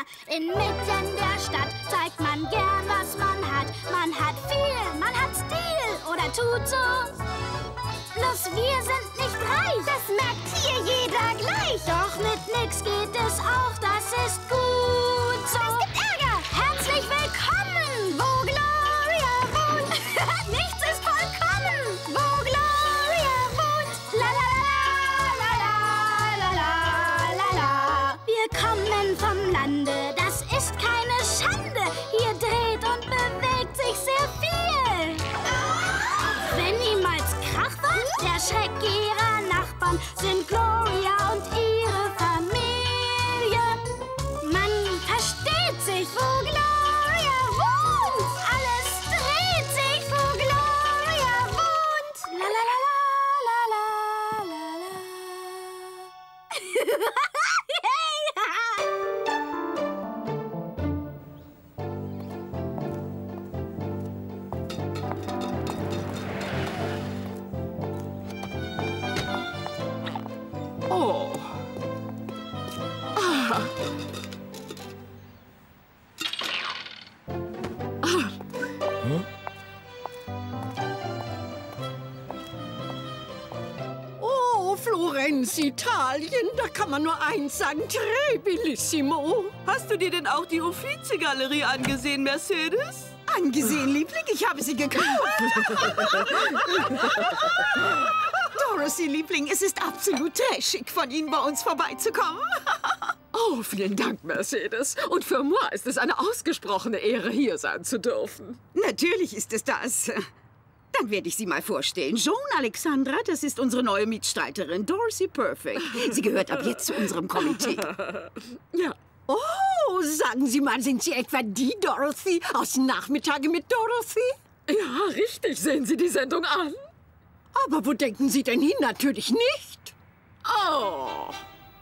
Inmitten der Stadt zeigt man gern, was man hat. Man hat viel, man hat Stil oder tut so. Bloß wir sind nicht reich. Das merkt hier jeder gleich. Doch mit nix geht es auch, das ist gut so. Es gibt Ärger. Herzlich willkommen, wo Gloria wohnt. Nichts ist vollkommen, wo Gloria wohnt. La la la la la la la la. Wir kommen vom Lande, das ist keine Schande. Hier dreht und bewegt sich sehr viel. Wenn niemals Krach war, der Schreck ihrer Nachbarn sind Gloria und ihre Familie. Man versteht sich, wo Gloria wohnt. Alles dreht sich, wo Gloria wohnt. La la la la la la la la. Oh. Ah. Oh, Florenz, Italien, da kann man nur eins sagen, très bellissimo. Hast du dir denn auch die Uffizi-Galerie angesehen, Mercedes? Angesehen, Liebling, ich habe sie gekauft. Dorothy, Liebling, es ist absolut trashig von Ihnen, bei uns vorbeizukommen. Oh, vielen Dank, Mercedes. Und für moi ist es eine ausgesprochene Ehre, hier sein zu dürfen. Natürlich ist es das. Dann werde ich Sie mal vorstellen. Joan Alexandra, das ist unsere neue Mitstreiterin, Dorothy Perfect. Sie gehört ab jetzt zu unserem Komitee. Ja. Oh, sagen Sie mal, sind Sie etwa die Dorothy aus Nachmittage mit Dorothy? Ja, richtig. Sehen Sie die Sendung an? Aber wo denken Sie denn hin? Natürlich nicht. Oh.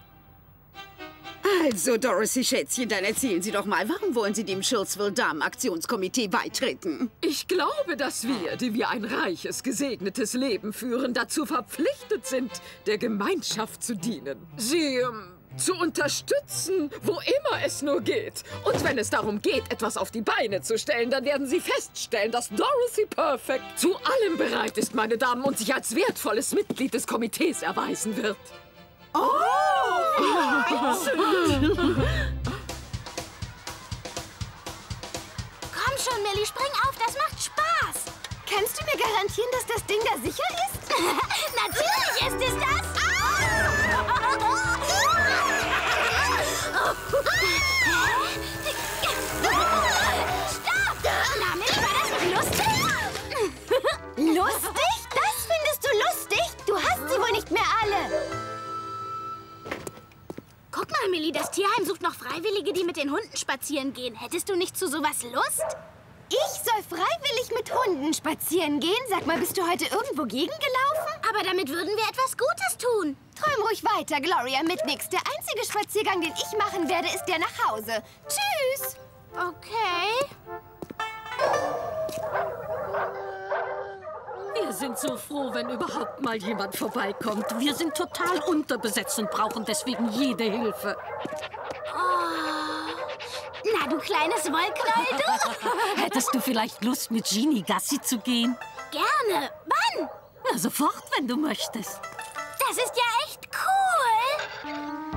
Also, Dorothy, Schätzchen, dann erzählen Sie doch mal, warum wollen Sie dem Schilsville-Damen-Aktionskomitee beitreten? Ich glaube, dass wir, die wir ein reiches, gesegnetes Leben führen, dazu verpflichtet sind, der Gemeinschaft zu dienen. Sie, zu unterstützen, wo immer es nur geht. Und wenn es darum geht, etwas auf die Beine zu stellen, dann werden Sie feststellen, dass Dorothy Perfect zu allem bereit ist, meine Damen, und sich als wertvolles Mitglied des Komitees erweisen wird. Oh! Komm schon, Millie, spring auf, das macht Spaß. Kannst du mir garantieren, dass das Ding da sicher ist? Natürlich ist es das. Stopp! Na, Millie, war das nicht lustig? Lustig? Das findest du lustig? Du hast sie wohl nicht mehr alle. Guck mal, Millie, das Tierheim sucht noch Freiwillige, die mit den Hunden spazieren gehen. Hättest du nicht zu sowas Lust? Ich soll freiwillig mit Hunden spazieren gehen? Sag mal, bist du heute irgendwo gegengelaufen? Aber damit würden wir etwas Gutes tun. Träum ruhig weiter, Gloria, mit nix. Der einzige Spaziergang, den ich machen werde, ist der nach Hause. Tschüss! Okay. Wir sind so froh, wenn überhaupt mal jemand vorbeikommt. Wir sind total unterbesetzt und brauchen deswegen jede Hilfe. Oh. Na, du kleines Wollknäuel, du. Hättest du vielleicht Lust, mit Genie Gassi zu gehen? Gerne. Wann? Na, sofort, wenn du möchtest. Das ist ja echt cool.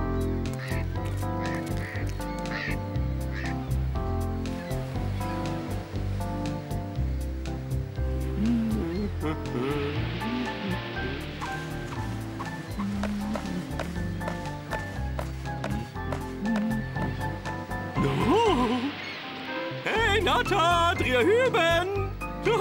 Hey, Natta, dreh hüben!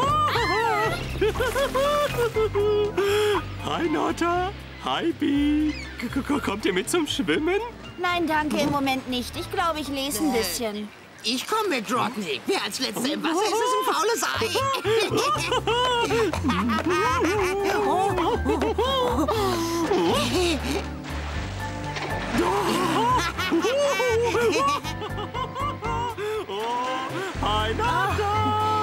Hi, Natta. Hi, Bi. Kommt ihr mit zum Schwimmen? Nein, danke, im Moment nicht. Ich glaube, ich lese ein bisschen. Ich komme mit, Rodney. Wer als Letzter im Wasser ist, ist ein faules Ei. Hi, Natta.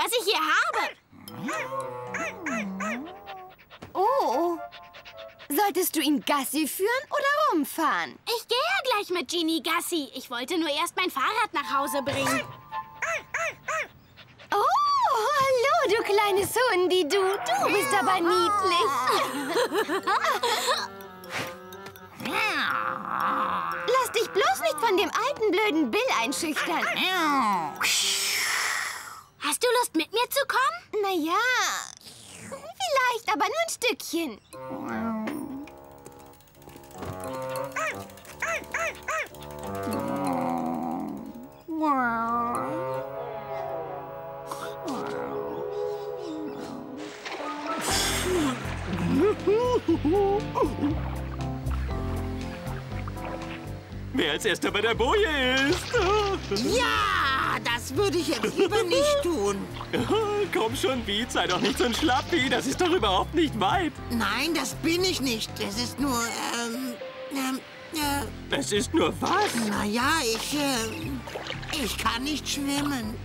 was ich hier habe. Oh. Solltest du ihn Gassi führen oder rumfahren? Ich gehe ja gleich mit Genie Gassi. Ich wollte nur erst mein Fahrrad nach Hause bringen. Oh, hallo, du kleines Hundi, du. Du bist aber niedlich. Lass dich bloß nicht von dem alten, blöden Bill einschüchtern. Hast du Lust, mit mir zu kommen? Naja, vielleicht, aber nur ein Stückchen. Wer als erster bei der Boje ist. Ja, das würde ich jetzt lieber nicht tun. Komm schon, Beat, sei doch nicht so ein Schlappi. Das ist doch überhaupt nicht weit. Nein, das bin ich nicht. Es ist nur, Es ist nur was? naja, ich kann nicht schwimmen.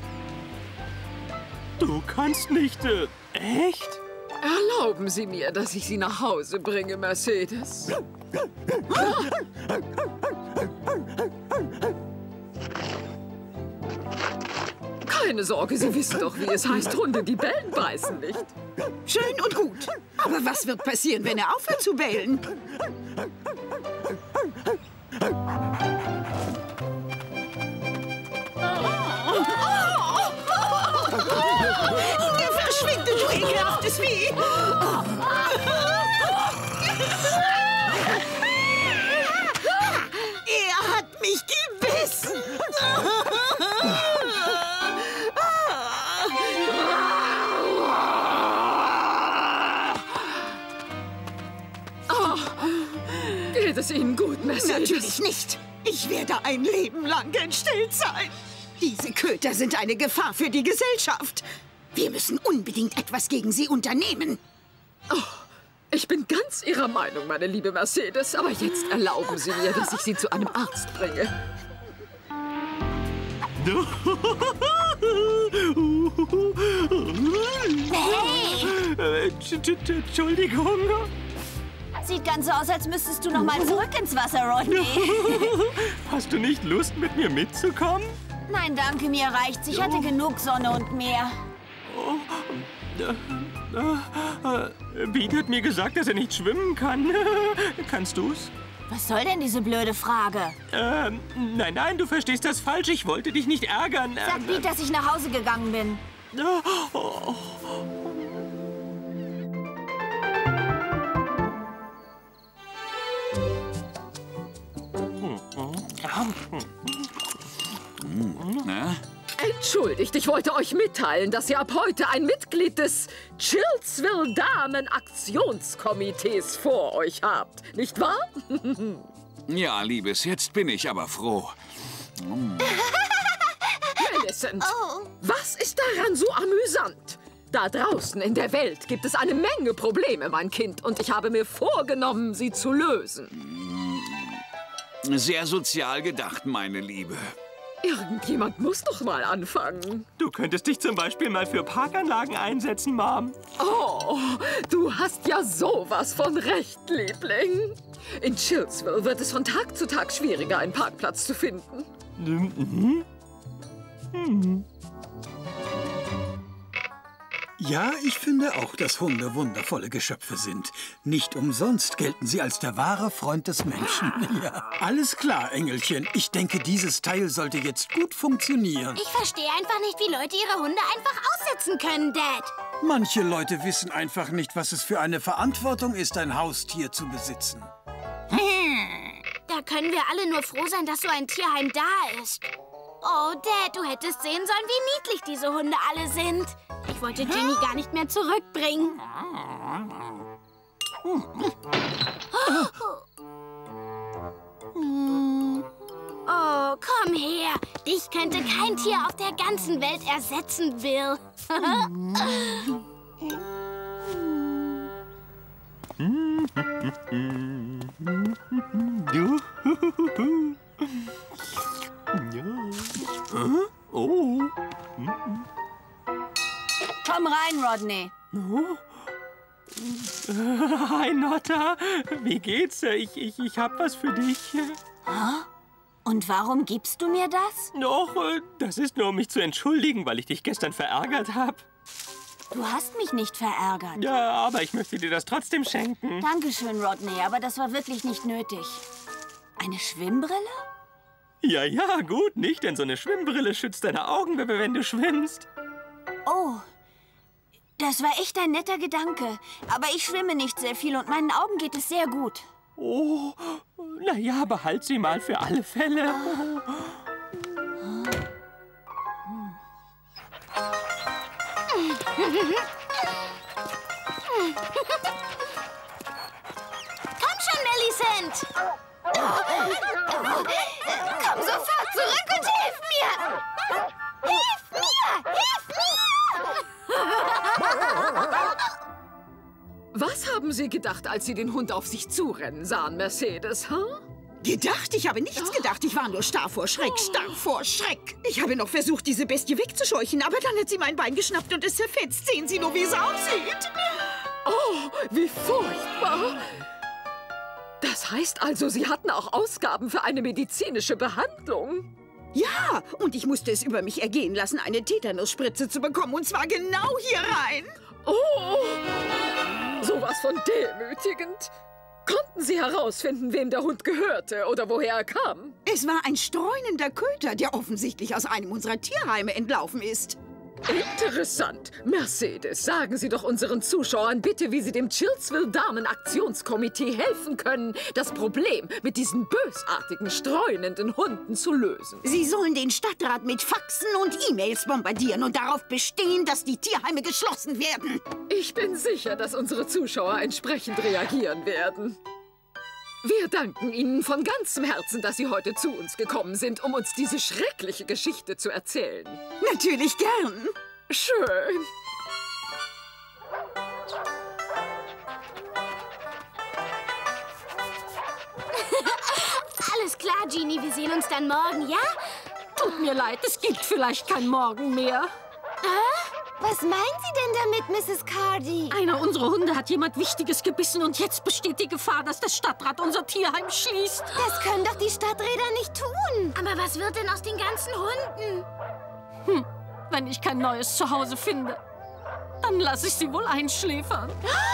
Du kannst nicht, echt? Erlauben Sie mir, dass ich Sie nach Hause bringe, Mercedes. Keine Sorge, Sie wissen doch, wie es heißt, Hunde, die bellen, beißen nicht. Schön und gut. Aber was wird passieren, wenn er aufhört zu bellen? Verschwinde, du ekelhaftes Vieh! Er hat mich gebissen! Geht es Ihnen gut, Mercedes? Natürlich nicht. Ich werde ein Leben lang entstellt sein. Diese Köter sind eine Gefahr für die Gesellschaft. Wir müssen unbedingt etwas gegen sie unternehmen. Ich bin ganz Ihrer Meinung, meine liebe Mercedes. Aber jetzt erlauben Sie mir, dass ich Sie zu einem Arzt bringe. Entschuldigung. Sieht ganz so aus, als müsstest du noch mal zurück ins Wasser, Rodney. Hast du nicht Lust, mit mir mitzukommen? Nein, danke, mir reicht's. Ich hatte genug Sonne und Meer. Beat hat mir gesagt, dass er nicht schwimmen kann. Kannst du's? Was soll denn diese blöde Frage? Nein, du verstehst das falsch. Ich wollte dich nicht ärgern. Sag Beat, dass ich nach Hause gegangen bin. Entschuldigt, ich wollte euch mitteilen, dass ihr ab heute ein Mitglied des Chillsville Damen-Aktionskomitees vor euch habt. Nicht wahr? Ja, Liebes, jetzt bin ich aber froh. Millicent, was ist daran so amüsant? Da draußen in der Welt gibt es eine Menge Probleme, mein Kind, und ich habe mir vorgenommen, sie zu lösen. Sehr sozial gedacht, meine Liebe. Irgendjemand muss doch mal anfangen. Du könntest dich zum Beispiel mal für Parkanlagen einsetzen, Mom. Oh, du hast ja sowas von recht, Liebling. In Chillsville wird es von Tag zu Tag schwieriger, einen Parkplatz zu finden. Ja, ich finde auch, dass Hunde wundervolle Geschöpfe sind. Nicht umsonst gelten sie als der wahre Freund des Menschen. Ja, alles klar, Engelchen. Ich denke, dieses Teil sollte jetzt gut funktionieren. Ich verstehe einfach nicht, wie Leute ihre Hunde einfach aussetzen können, Dad. Manche Leute wissen einfach nicht, was es für eine Verantwortung ist, ein Haustier zu besitzen. Da können wir alle nur froh sein, dass so ein Tierheim da ist. Oh, Dad, du hättest sehen sollen, wie niedlich diese Hunde alle sind. Ich wollte Ginny gar nicht mehr zurückbringen. Oh, komm her. Dich könnte kein Tier auf der ganzen Welt ersetzen, Bill. Komm rein, Rodney. Oh? Hi, Notta. Wie geht's? Ich hab was für dich. Und warum gibst du mir das? Doch, das ist nur, um mich zu entschuldigen, weil ich dich gestern verärgert habe. Du hast mich nicht verärgert. Ja, aber ich möchte dir das trotzdem schenken. Dankeschön, Rodney, aber das war wirklich nicht nötig. Eine Schwimmbrille? Ja, gut, nicht? Denn so eine Schwimmbrille schützt deine Augen, wenn du schwimmst. Oh, das war echt ein netter Gedanke. Aber ich schwimme nicht sehr viel und meinen Augen geht es sehr gut. Oh, na ja, behalt sie mal für alle Fälle. Komm schon, Millicent! Komm sofort zurück und hilf mir! Hilf mir! Hilf mir! Was haben Sie gedacht, als Sie den Hund auf sich zurennen sahen, Mercedes, Gedacht? Ich habe nichts gedacht. Ich war nur starr vor Schreck, starr vor Schreck. Ich habe noch versucht, diese Bestie wegzuscheuchen, aber dann hat sie mein Bein geschnappt und es zerfetzt. Sehen Sie nur, wie es aussieht. Oh, wie furchtbar. Das heißt also, Sie hatten auch Ausgaben für eine medizinische Behandlung? Ja, und ich musste es über mich ergehen lassen, eine Tetanusspritze zu bekommen, und zwar genau hier rein. Oh, sowas von demütigend. Konnten Sie herausfinden, wem der Hund gehörte oder woher er kam? Es war ein streunender Köter, der offensichtlich aus einem unserer Tierheime entlaufen ist. Interessant. Mercedes, sagen Sie doch unseren Zuschauern bitte, wie Sie dem Chillsville-Damen-Aktionskomitee helfen können, das Problem mit diesen bösartigen, streunenden Hunden zu lösen. Sie sollen den Stadtrat mit Faxen und E-Mails bombardieren und darauf bestehen, dass die Tierheime geschlossen werden. Ich bin sicher, dass unsere Zuschauer entsprechend reagieren werden. Wir danken Ihnen von ganzem Herzen, dass Sie heute zu uns gekommen sind, um uns diese schreckliche Geschichte zu erzählen. Natürlich gern. Schön. Alles klar, Genie, wir sehen uns dann morgen, ja? Tut mir leid, es gibt vielleicht kein Morgen mehr. Was meinen Sie denn damit, Mrs. Cardy? Einer unserer Hunde hat jemand Wichtiges gebissen und jetzt besteht die Gefahr, dass der Stadtrat unser Tierheim schließt. Das können doch die Stadträder nicht tun. Aber was wird denn aus den ganzen Hunden? Wenn ich kein neues Zuhause finde, dann lasse ich sie wohl einschläfern.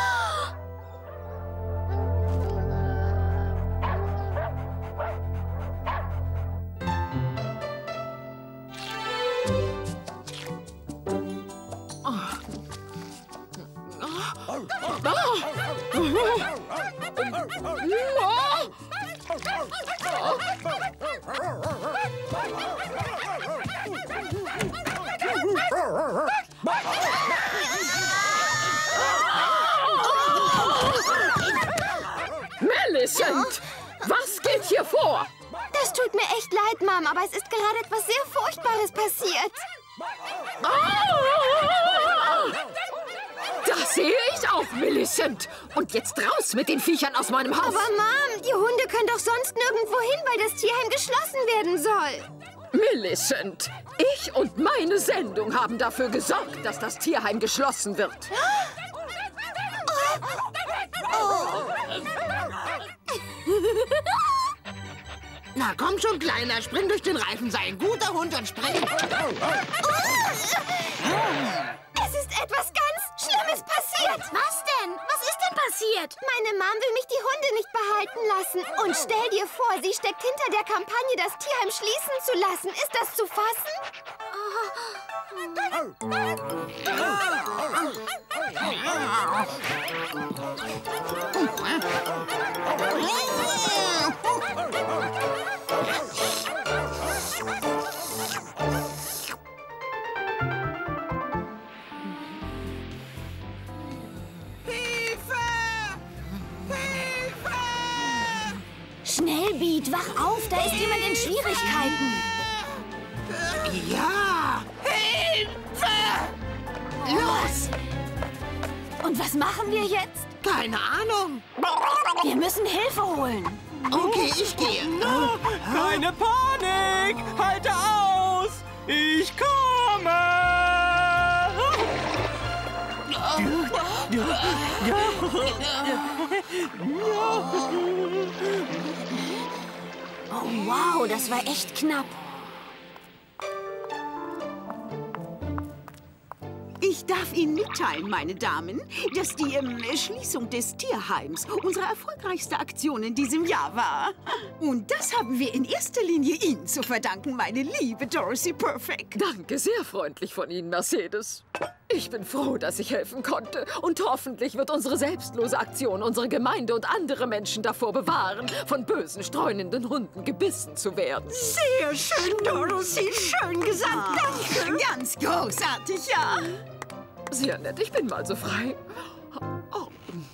Millicent, was geht hier vor? Das tut mir echt leid, Mom, aber es ist gerade etwas sehr Furchtbares passiert. Das sehe ich auch, Millicent. Und jetzt raus mit den Viechern aus meinem Haus. Aber Mom, die Hunde können doch sonst nirgendwo hin, weil das Tierheim geschlossen werden soll. Millicent, ich und meine Sendung haben dafür gesorgt, dass das Tierheim geschlossen wird. Na komm schon, Kleiner, spring durch den Reifen, sei ein guter Hund und spring. Es ist etwas ganz Schlimmes passiert. Was denn? Was ist denn passiert? Meine Mom will mich die Hunde nicht behalten lassen. Und stell dir vor, sie steckt hinter der Kampagne, das Tierheim schließen zu lassen. Ist das zu fassen? Schnell, Beat, wach auf, da ist jemand in Schwierigkeiten. Ja! Hilfe! Los! Und was machen wir jetzt? Keine Ahnung. Wir müssen Hilfe holen. Okay, ich gehe. Keine Panik! Halte aus! Ich komme! Oh, wow, das war echt knapp. Ich darf Ihnen mitteilen, meine Damen, dass die Schließung des Tierheims unsere erfolgreichste Aktion in diesem Jahr war. Und das haben wir in erster Linie Ihnen zu verdanken, meine liebe Dorothy Perfect. Danke, sehr freundlich von Ihnen, Mercedes. Ich bin froh, dass ich helfen konnte. Und hoffentlich wird unsere selbstlose Aktion unsere Gemeinde und andere Menschen davor bewahren, von bösen, streunenden Hunden gebissen zu werden. Sehr schön, Dorothy. Schön gesagt. Danke. Ganz großartig, ja. Sehr nett, ich bin mal so frei. Oh.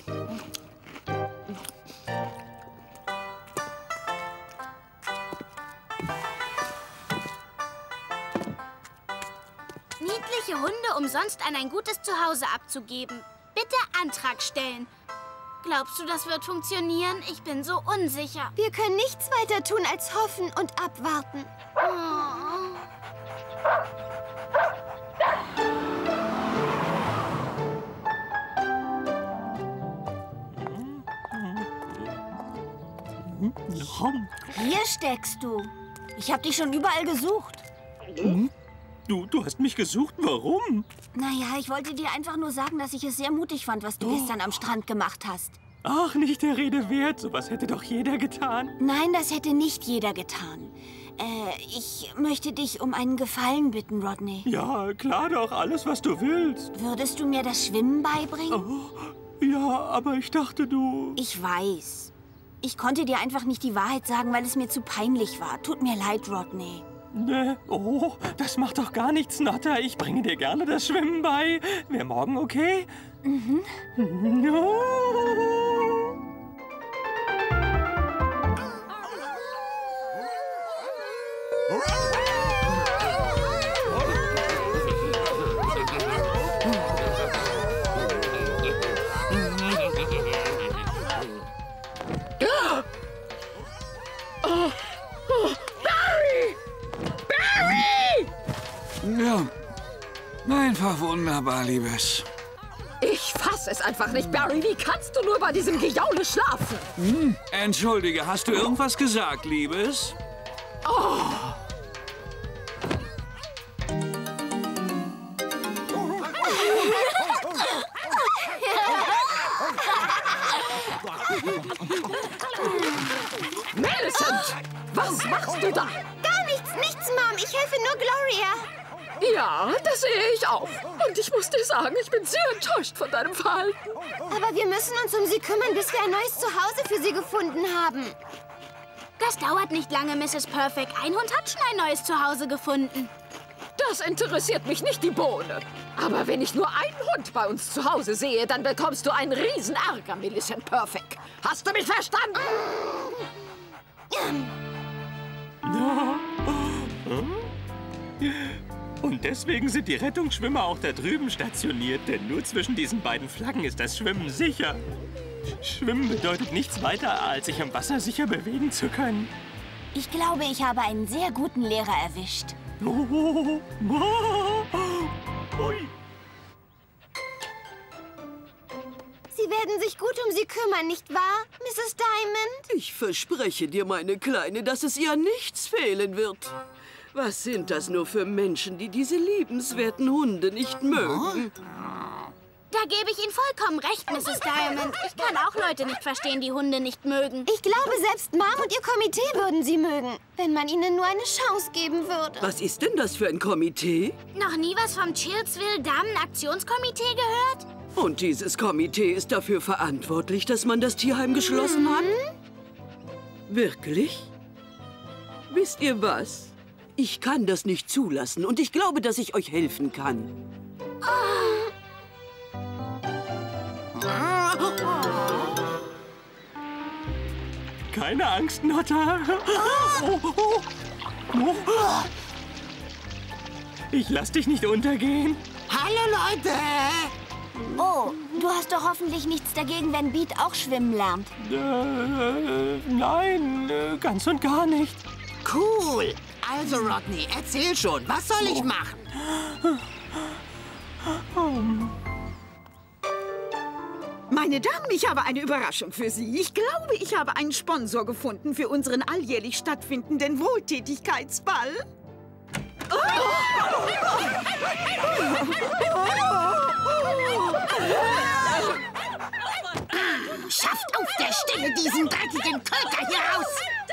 Niedliche Hunde umsonst an ein gutes Zuhause abzugeben. Bitte Antrag stellen. Glaubst du, das wird funktionieren? Ich bin so unsicher. Wir können nichts weiter tun, als hoffen und abwarten. Oh. Hier steckst du. Ich habe dich schon überall gesucht. Du hast mich gesucht? Warum? Naja, ich wollte dir einfach nur sagen, dass ich es sehr mutig fand, was du gestern am Strand gemacht hast. Ach, nicht der Rede wert. Sowas hätte doch jeder getan. Nein, das hätte nicht jeder getan. Ich möchte dich um einen Gefallen bitten, Rodney. Ja, klar doch. Alles, was du willst. Würdest du mir das Schwimmen beibringen? Oh, ja, aber ich dachte, du... Ich weiß. Ich konnte dir einfach nicht die Wahrheit sagen, weil es mir zu peinlich war. Tut mir leid, Rodney. Ne, oh, das macht doch gar nichts, Notta. Ich bringe dir gerne das Schwimmen bei. Wäre morgen okay? Mhm. Ja. Ja, einfach wunderbar, Liebes. Ich fass es einfach nicht, Barry. Wie kannst du nur bei diesem Gejaule schlafen? Entschuldige, hast du irgendwas gesagt, Liebes? Oh. Millicent, was machst du da? Gar nichts, Mom. Ich helfe nur Gloria. Ja, das sehe ich auch. Und ich muss dir sagen, ich bin sehr enttäuscht von deinem Verhalten. Aber wir müssen uns um sie kümmern, bis wir ein neues Zuhause für sie gefunden haben. Das dauert nicht lange, Mrs. Perfect. Ein Hund hat schon ein neues Zuhause gefunden. Das interessiert mich nicht die Bohne. Aber wenn ich nur einen Hund bei uns zu Hause sehe, dann bekommst du einen Riesenärger, Millicent Perfect. Hast du mich verstanden? Und deswegen sind die Rettungsschwimmer auch da drüben stationiert, denn nur zwischen diesen beiden Flaggen ist das Schwimmen sicher. Schwimmen bedeutet nichts weiter, als sich im Wasser sicher bewegen zu können. Ich glaube, ich habe einen sehr guten Lehrer erwischt. Ui. Sie werden sich gut um sie kümmern, nicht wahr, Mrs. Diamond? Ich verspreche dir, meine Kleine, dass es ihr an nichts fehlen wird. Was sind das nur für Menschen, die diese liebenswerten Hunde nicht mögen? Da gebe ich Ihnen vollkommen recht, Mrs. Diamond. Ich kann auch Leute nicht verstehen, die Hunde nicht mögen. Ich glaube, selbst Mom und ihr Komitee würden sie mögen, wenn man ihnen nur eine Chance geben würde. Was ist denn das für ein Komitee? Noch nie was vom Chillsville Damen-Aktionskomitee gehört? Und dieses Komitee ist dafür verantwortlich, dass man das Tierheim geschlossen hat? Wirklich? Wisst ihr was? Ich kann das nicht zulassen und ich glaube, dass ich euch helfen kann. Keine Angst, Notta. Ich lass dich nicht untergehen. Hallo, Leute! Oh, du hast doch hoffentlich nichts dagegen, wenn Beat auch schwimmen lernt. Nein, ganz und gar nicht. Cool. Also, Rodney, erzähl schon. Was soll ich machen? Meine Damen, ich habe eine Überraschung für Sie. Ich glaube, ich habe einen Sponsor gefunden für unseren alljährlich stattfindenden Wohltätigkeitsball. Schafft auf der Stelle diesen dreckigen Kölker hier raus!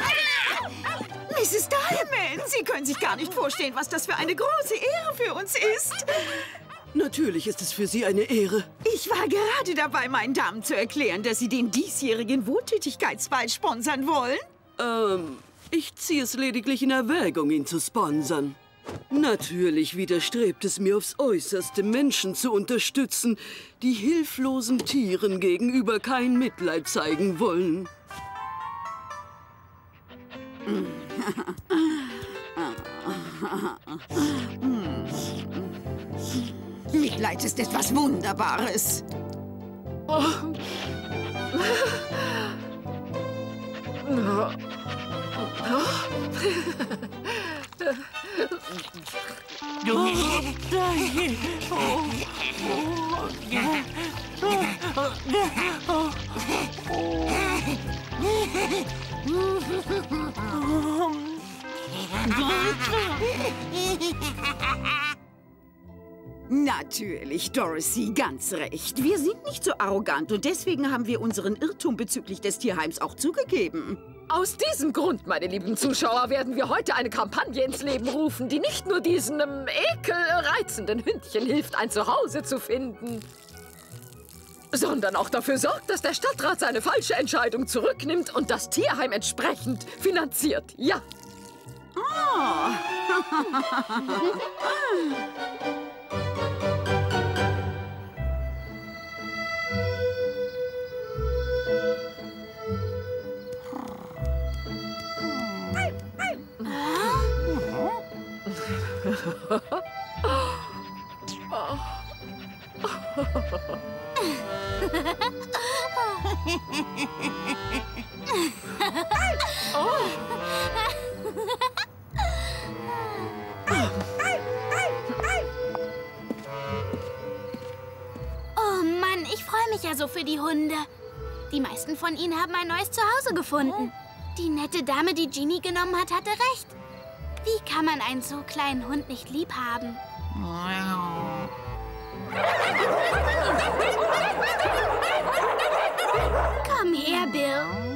Mrs. Diamond, Sie können sich gar nicht vorstellen, was das für eine große Ehre für uns ist. Natürlich ist es für Sie eine Ehre. Ich war gerade dabei, meinen Damen zu erklären, dass Sie den diesjährigen Wohltätigkeitsball sponsern wollen. Ich ziehe es lediglich in Erwägung, ihn zu sponsern. Natürlich widerstrebt es mir aufs Äußerste, Menschen zu unterstützen, die hilflosen Tieren gegenüber kein Mitleid zeigen wollen. Mitleid ist etwas Wunderbares. Natürlich, Dorothy, ganz recht. Wir sind nicht so arrogant und deswegen haben wir unseren Irrtum bezüglich des Tierheims auch zugegeben. Aus diesem Grund, meine lieben Zuschauer, werden wir heute eine Kampagne ins Leben rufen, die nicht nur diesen ekelreizenden Hündchen hilft, ein Zuhause zu finden, sondern auch dafür sorgt, dass der Stadtrat seine falsche Entscheidung zurücknimmt und das Tierheim entsprechend finanziert. Ja. Oh. Oh Mann, ich freue mich ja so für die Hunde. Die meisten von ihnen haben ein neues Zuhause gefunden. Die nette Dame, die Genie genommen hat, hatte recht. Wie kann man einen so kleinen Hund nicht lieb haben? Komm her, Bill.